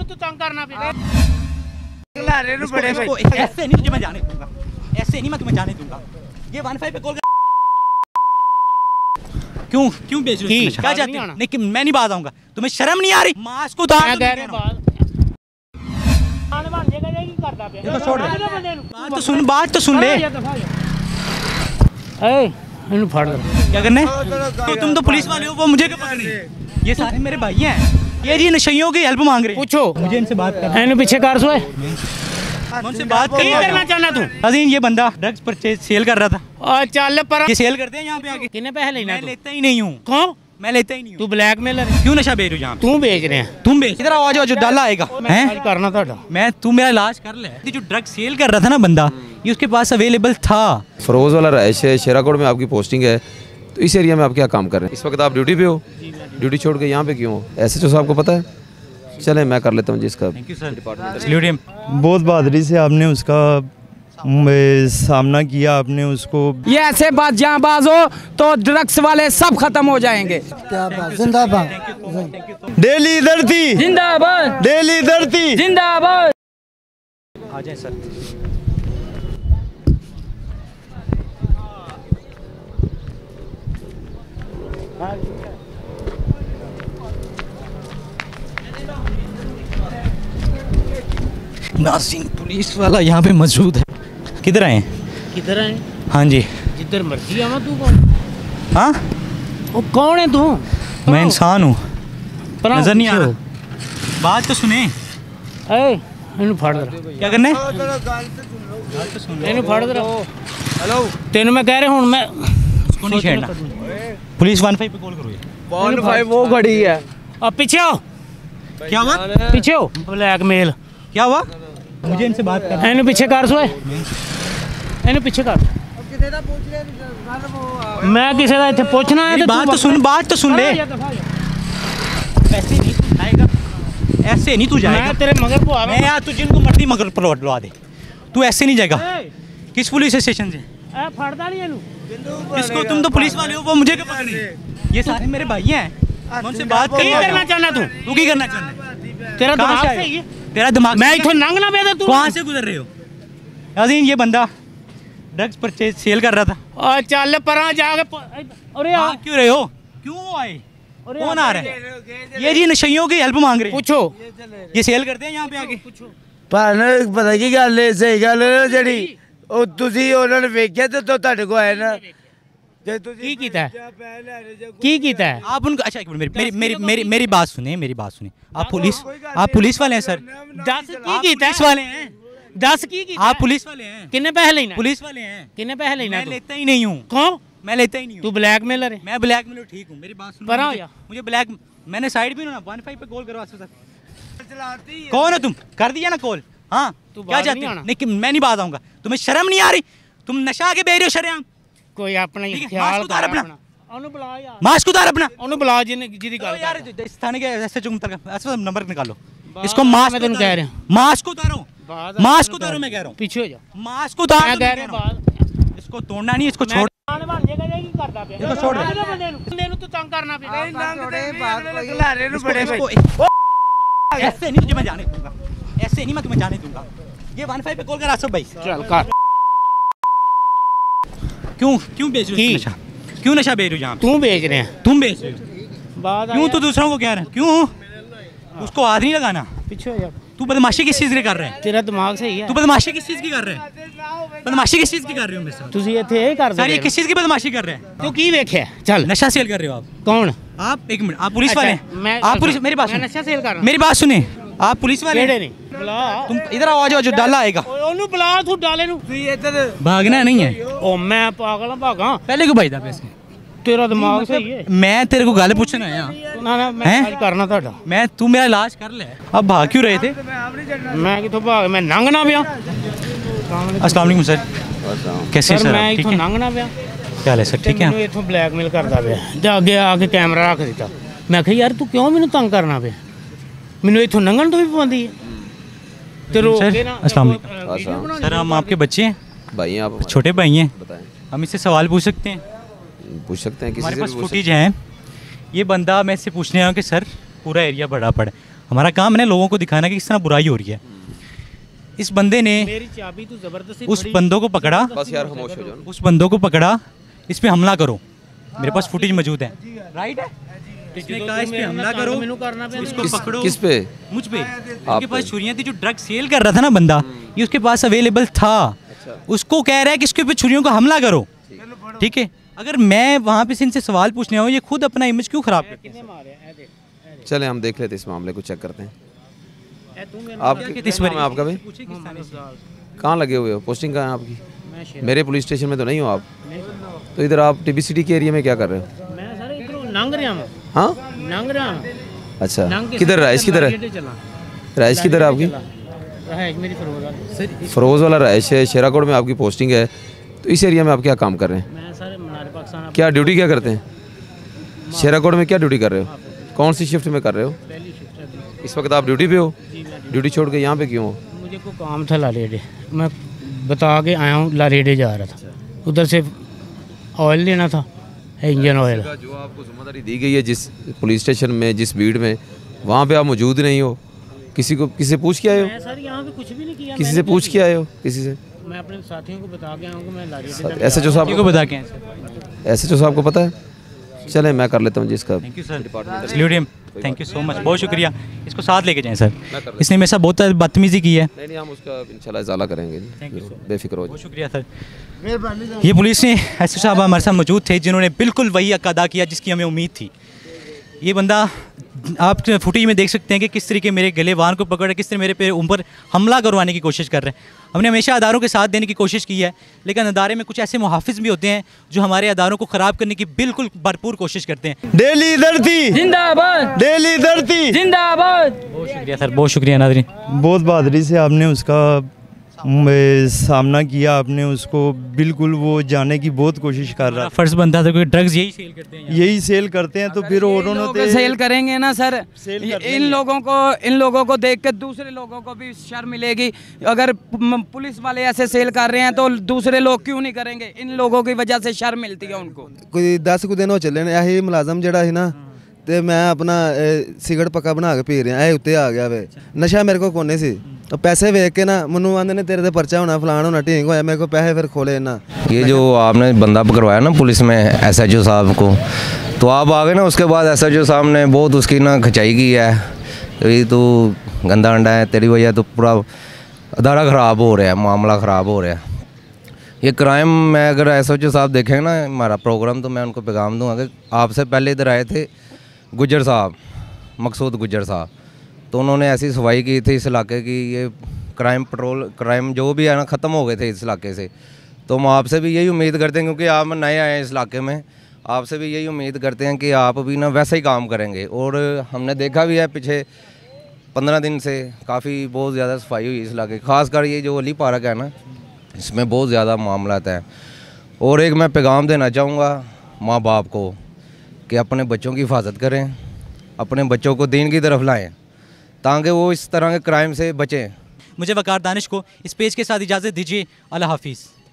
तू तंग करना पे ऐसे नहीं तुझे मैं जाने दूंगा, ऐसे नहीं मैं तुम्हें जाने दूंगा। ये 15 पे कॉल कर क्यों बेच रहे हो? क्या चाहते हो? नहीं मैं नहीं बात आऊंगा, तुम्हें शर्म नहीं आ रही? मास्क उतार। मैं कह रहा हूं बात तो सुन ले। इन्हें फाड़ दो। क्या करना है? तो तुम तो पुलिस वाले हो, वो मुझे क्यों पकड़ रहे हैं? ये सारे मेरे भाई हैं, ये जी नशइयों की हेल्प मांग रहे हैं। पूछो मुझे इनसे बात करना। इन्हें पीछे कर सोए। उनसे बात करना चाहना तू? अजीम ये बंदा ड्रग्स परचेज सेल कर रहा था। और चल पर ये सेल करते हैं यहाँ पे आके। कितने पैसे लेना? मैं लेता ही नहीं हूँ। कौन? मैं लेता ही नहीं हूँ। तू ब्लैकमेलर है। क्यों नशा बेच रही हो यहाँ पे? तू बेच रहे हैं। तुम बेच। इधर आवाज जो डाला आएगा हैं करना था मैं, तू मेरा इलाज कर ले। ये जो ड्रग सेल कर रहा था ना बंदा, ये उसके पास अवेलेबल था। फरोज वाला रहायश है, शेराकोट में आपकी पोस्टिंग है, तो इस एरिया में आप क्या काम कर रहे हैं? इस वक्त आप ड्यूटी पे हो? ड्यूटी छोड़ के यहाँ पे क्यों हो? एसएचओ साहब को पता है? चले मैं कर लेता हूँ जिसका। Thank you sir. डिपार्टमेंट बहुत बहादुरी से आपने उसका सामना किया, आपने उसको। ये ऐसे बात जहाँ बाज हो तो ड्रग्स वाले सब खत्म हो जाएंगे। क्या बात, जिंदाबाद। डेली इधर थी, जिंदाबाद। डेली इधर थी, जिंदाबाद। आ जाए सर। नासिन पुलिस वाला यहाँ पे मौजूद है। किधर आए? किधर आए? हाँ जी, जिधर मर्जी आवा। तू कौन? हाँ वो कौन है तू? मैं इंसान हूँ, नजर नहीं आ रहा। बात तो सुने। इन्हें फाड़ दो। क्या करना है? इन्हें फाड़ दो। हेलो तेन मैं कह रहा हूँ, मैं उसको नहीं छेड़ना। पुलिस 15 पे कॉल करो। 15 वो खड़ी है। अब पीछे हो। क्या हुआ? पीछे हो। ब्लैकमेल। क्या हुआ? मुझे इनसे बात करना। इन्हें पीछे कर सोए। इन्हें पीछे कर। मैं किसी का इतने पूछना है? बात तो सुन ले। ऐसे नहीं आएगा, ऐसे नहीं तू जाएगा। मैं तेरे मगर को मैं यार तुझे इनको मर्दी मगर पर लौटवा दे। तू ऐसे नहीं जाएगा। किस पुलिस स्टेशन से? फाड़दा नहीं है। किसको? तुम तो पुलिस वाले हो, वो मुझे क्यों पकड़ रहे हैं? ये सारे मेरे भाई हैं, मैं उनसे बात करना चाहना। तू की करना चाहना? तेरा दिमाग सही है? तेरा दिमाग मैं इथों लंघ ना पे। तू कहाँ से गुजर रहे हो? अजीम ये बंदा ड्रग्स परचेज सेल कर रहा था। और चल पर जाके। अरे यार क्यों रहे हो? क्यों आए? कौन आ रहा है? ये जी नशइयों की हेल्प मांग रहे हैं। पूछो। ये सेल करते हैं यहाँ पे आके। पता की गल है, सही गल है ਜਿਹੜੀ ਉਹ ਤੁਸੀਂ ਉਹਨਾਂ ਨੇ ਵੇਖਿਆ ਤੇ ਤੁਹਾਡੇ ਕੋ ਆਏ ਨਾ की कीता है? की कीता है? आप उनको अच्छा एक मिनट मेरी बात सुने, मेरी बात सुने। आप पुलिस वाले हैं सर? 10 की कीता है? वाले हैं 10 की कीता है? आप पुलिस वाले हैं? कितने पैसे लेना? पुलिस वाले हैं? कितने पैसे लेना? मैं लेता ही नहीं हूँ। कौन? मैं लेता ही नहीं हूँ। तू ब्लैकमेलर है? मैं ब्लैकमेलर ठीक हूँ, मेरी बात सुनो। पर आओ यार। मुझे ब्लैक, मैंने साइड भी ना 15 पे कॉल करो। कौन है तुम? कर दिया ना कॉल? हाँ क्या चाहते हो? नहीं मैं नहीं बात आऊंगा, तुम्हें शर्म नहीं आ रही? तुम नशा के बेच रहे हो शरेआम। कोई अपना ही ख्याल मास्क उतार अपना। ਉਹਨੂੰ ਬੁਲਾ ਯਾਰ। मास्क उतार अपना। ਉਹਨੂੰ ਬੁਲਾ ਜਿਹਦੀ ਗੱਲ यार इस थाने के एसएचओ का नंबर निकालो। इसको मास्क मैं तेन कह रहा हूं। मास्क उतारो, मास्क उतारो। मैं कह रहा हूँ पीछे हो जा। मास्क उतार। मैं कह रहा हूं इसको तोड़ना नहीं, इसको छोड़। इसको छोड़ बंदे ਨੂੰ ਤੂੰ ਤੰਗ ਕਰਨਾ ਪਿਆ। ऐसे नहीं तुझे मैं जाने दूंगा, ऐसे नहीं मैं तुम्हें जाने दूंगा। ये 15 पे कॉल कर आसफ भाई। चल कर। क्यों बेच रहे हो नशा? क्यों नशा बेच रहे हो यहाँ पे? तू बेच रहे हैं। तुम बेच रहे हो। बात क्यों तू दूसरों को कह रहा है? क्यों उसको हाथ नहीं लगाना? पीछे हो जा। तू बदमाशी किस चीज़ की कर रहा है? तेरा दिमाग सही है? तू बदमाशी किस चीज़ की कर रहा है? बदमाशी किस चीज़ की कर रहे हो मेरे साथ? ਤੁਸੀਂ ਇੱਥੇ ਇਹ ਕਰਦੇ सर ये किस चीज़ की बदमाशी कर रहे हैं? ਤੂੰ ਕੀ ਵੇਖਿਆ? ਚੱਲ नशा सेल कर रहे हो आप? कौन? आप एक मिनट, आप पुलिस वाले हैं? आप पुलिस, मेरी बात मैं सुनो, नशा सेल कर रहा। मेरी बात सुने। आप पुलिस वाले ਕਿਹੜੇ हैं? ਨਹੀਂ? ਬੁਲਾ। तुम इधर आवाज जो डाला आएगा। ਉਹਨੂੰ ਬੁਲਾ ਤੂੰ ਡਾਲੇ ਨੂੰ। भागना नहीं है। ਉਹ ਮੈਂ ਪਾਗਲ ਭਾਗਾ। पहले क्यों भाई था पैसे? तेरा दिमाग सही है? मैं तेरे को गाले पूछना है यहाँ। ਨਾ ਨਾ ਮੈਂ हैं? ਇਲਾਜ ਕਰਨਾ ਤੁਹਾਡਾ। मैं तू मेरा इलाज कर ले। अब भाग क्यों रहे थे? ਮੈਂ ਕਿੱਥੋਂ ਭਾਗ? ਮੈਂ ਲੰਘਣਾ ਪਿਆ। अस्सलाम वालेकुम सर। कैसे ਸਰ सर? ਮੈਂ आप ठीक ਇੱਥੋਂ है? ਲੰਘਣਾ ਪਿਆ। क्या हाल है सर? ठीक है ਮੈਨੂੰ ਇੱਥੋਂ ਬਲੈਕਮੇਲ ਕਰਦਾ ਪਿਆ ਤੇ ਅੱਗੇ ਆ ਕੇ ਕੈਮਰਾ ਰੱਖ ਦਿੱਤਾ। ਮੈਂ ਕਿਹਾ ਯਾਰ ਤੂੰ ਕਿਉਂ ਮੈਨੂੰ ਤੰਗ ਕਰਨਾ ਪਿਆ? ਮੈਨੂੰ ਇੱਥੋਂ ਲੰਘਣ ਤੋਂ ਵੀ ਪਾਉਂਦੀ ਹੈ ਤੇ ਰੋਕ सर ਕੇ ਨਾ। अस्सलाम वालेकुम सर, हम आपके बच्चे हैं, भाई हैं आप? छोटे भाई हैं, बताएं। हम इससे सवाल पूछ सकते हैं? पूछ सकते हैं, किसी हमारे से पास भी पूछ फुटेज है। ये बंदा, मैं इससे पूछने आया हूँ कि सर पूरा एरिया बड़ा पड़ा है, हमारा काम है ना लोगों को दिखाना कि किस तरह बुराई हो रही है। इस बंदे ने मेरी चाबी तू जबरदस्ती उस बंदों को पकड़ा, बस यार खामोश हो जाओ। उस बंदों को पकड़ा, इस पे हमला करो। मेरे पास फुटेज मौजूद है, राइट है। इसने कहा इस पे हमला करो, इसको पकड़ो। किस पे? मुझ पे। उसके पास छुरियां थी, जो ड्रग सेल कर रहा था ना बंदा, ये उसके पास अवेलेबल था। उसको कह रहा है कि इसके ऊपर छुरियों का हमला करो, ठीक है। अगर मैं वहाँ पे से इनसे सवाल पूछने आऊँ, ये खुद अपना इमेज क्यों खराब करते हैं? चले हम देख लेते इस मामले को, चेक करते हैं। आप कहते किस नाम है आपका भाई? कहाँ लगे हुए हो? पोस्टिंग कहाँ है आपकी? मेरे पुलिस स्टेशन में तो नहीं हो आप, तो इधर आप टीबी सिटी के एरिया में क्या कर रहे हो? मैं सर इधरों लंघ रहा हूं। हाँ, लंघ रहा हूं। अच्छा, लंघ के किधर रहाइश किधर है? रहाइश किधर है आपकी? रहाइश मेरी फरोजा। फरोज वाला रहाइश है, शेराकोट में आपकी पोस्टिंग है, तो इस एरिया में आप क्या काम कर रहे हैं? मैं सर मनार पाकिस्तान क्या ड्यूटी क्या करते हैं? शेराकोट में क्या ड्यूटी कर रहे हो? कौन सी शिफ्ट में कर रहे हो? पहली शिफ्ट है। इस वक्त आप ड्यूटी पे हो? ड्यूटी छोड़ के यहाँ पे क्यों हो? मुझे कोई काम था लारेडे, मैं बता के आया हूँ, लारेडे जा रहा था, उधर से ऑयल लेना था, इंजन ऑयल। जो आपको जिम्मेदारी दी गई है जिस पुलिस स्टेशन में, जिस भीड़ में, वहाँ पे आप मौजूद नहीं हो, किसी से पूछ के आए हो? मैं सर यहाँ पे कुछ भी नहीं किया। किसी से पूछ के आए हो? किसी से? मैं अपने साथियों को बता के आया हूँ कि मैं लारेडे एसएचओ साहब को बता के आए सर। एसएचओ साहब को पता है? चले मैं कर लेता हूँ जिसका। Thank you sir, salute him, thank you so much, बहुत शुक्रिया। इसको साथ लेके जाएं सर, इसने मेरे साथ बहुत बदतमीजी की है। नहीं, हम उसका इंशाल्लाह इजाला करेंगे, बेफिक्र हो जाओ। बहुत शुक्रिया सर। ये पुलिस ने एसएचओ साहब हमारे साथ मौजूद थे, जिन्होंने बिल्कुल वही हक अदा किया जिसकी हमें उम्मीद थी। ये बंदा आप फुटेज में देख सकते हैं कि किस तरीके मेरे गलेवान को पकड़, किस तरह मेरे पे ऊपर हमला करवाने की कोशिश कर रहे हैं। हमने हमेशा अदारों के साथ देने की कोशिश की है, लेकिन अदारे में कुछ ऐसे मुहाफिज भी होते हैं जो हमारे अदारों को ख़राब करने की बिल्कुल भरपूर कोशिश करते हैं। डेली धरती जिंदाबाद, डेली धरती जिंदाबाद। बहुत शुक्रिया सर, बहुत शुक्रिया नाज़रीन। बहुत बहादुरी से आपने उसका सामना किया, आपने उसको बिल्कुल वो जाने की बहुत कोशिश कर रहा फर्ज बनता था, क्योंकि ड्रग्स यही सेल करते हैं, यही सेल करते हैं, तो फिर उन्होंने सेल करेंगे ना सर, सेल कर इन लोगों को देख कर दूसरे लोगों को भी शर्म मिलेगी। अगर पुलिस वाले ऐसे सेल कर रहे हैं तो दूसरे लोग क्यों नहीं करेंगे? इन लोगों की वजह से शर्म मिलती है उनको। कोई 10 ਕੁ ਦਿਨ ਹੋ ਚੱਲੇ ਨੇ ਇਹੀ ਮੁਲਾਜ਼ਮ ਜਿਹੜਾ ਸੀ ਨਾ, ਤੇ ਮੈਂ ਆਪਣਾ ਸਿਗਰਟ ਪੱਕਾ ਬਣਾ ਕੇ ਪੀ ਰਿਹਾ, ਇਹ ਉੱਤੇ ਆ ਗਿਆ ਵੇ। ਨਸ਼ਾ ਮੇਰੇ ਕੋਲ ਕੋਨੇ ਸੀ, पैसे वेख के ना मनु आंदे ने तेरे ते पर्चा होना, फलान होना, ढींग होया, मेरे को पैसे फिर खोले ना। ये जो आपने बंदा पकड़वाया ना पुलिस में एसएचओ साहब को, तो आप आ गए ना, उसके बाद एसएचओ साहब ने बहुत उसकी ना खिंचाई की है, ये तो गंदा अंडा है, तेरी वजह तो पूरा अदारा ख़राब हो रहा है, मामला ख़राब हो रहा है। ये क्राइम में अगर एसएचओ साहब देखेंगे ना हमारा प्रोग्राम, तो मैं उनको पैगाम दूँगा कि आपसे पहले इधर आए थे गुज्जर साहब, मकसूद गुज्जर साहब, तो उन्होंने ऐसी सफाई की थी इस इलाके की, ये क्राइम जो भी है ना ख़त्म हो गए थे इस इलाके से। तो हम आपसे भी यही उम्मीद करते हैं, क्योंकि आप नए आए हैं इस इलाके में, आपसे भी यही उम्मीद करते हैं कि आप भी ना वैसा ही काम करेंगे। और हमने देखा भी है पीछे 15 दिन से काफ़ी बहुत ज़्यादा सफाई हुई इस इलाके, ख़ासकर ये जो अली पार्क है ना, इसमें बहुत ज़्यादा मामलात हैं। और एक मैं पैगाम देना चाहूँगा माँ बाप को कि अपने बच्चों की हिफाजत करें, अपने बच्चों को दीन की तरफ लाएँ, ताकि वो इस तरह के क्राइम से बचें। मुझे वकार दानिश को इस पेज के साथ इजाज़त दीजिए। अल्लाह हाफिज़।